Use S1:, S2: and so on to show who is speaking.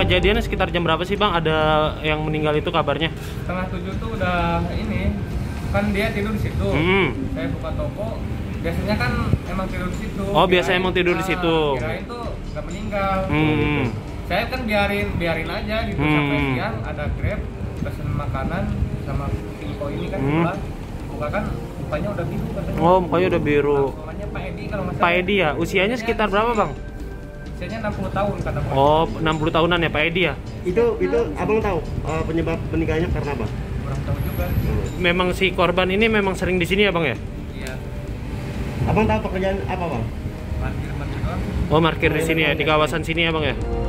S1: kejadiannya sekitar jam berapa sih bang? Ada yang meninggal itu kabarnya?
S2: Setengah 7 tuh udah ini, kan dia tidur di situ. Saya buka toko, biasanya kan emang tidur di situ.
S1: Oh, biasa emang tidur di situ.
S2: Kirain tuh nggak meninggal. Gitu. Saya kan biarin aja gitu sampai siang ada Grab pesen makanan sama info ini kan pulang. Buka kan mukanya udah biru katanya.
S1: Oh, mukanya udah biru.
S2: Namanya Pak Edi kalau nggak salah.
S1: Pak Edi ya? Usianya sekitar berapa bang?
S2: Usianya 60 tahun kata Pak.
S1: Oh, 60 tahunan ya Pak Edi ya?
S3: Itu abang tahu penyebab meninggalnya karena apa?
S2: Kurang tahu juga.
S1: Memang si korban ini memang sering di sini ya bang ya?
S2: Iya.
S3: Abang tahu pekerjaan apa bang?
S2: Parkir doang.
S1: Oh, parkir di sini ya, di kawasan sini ya bang ya?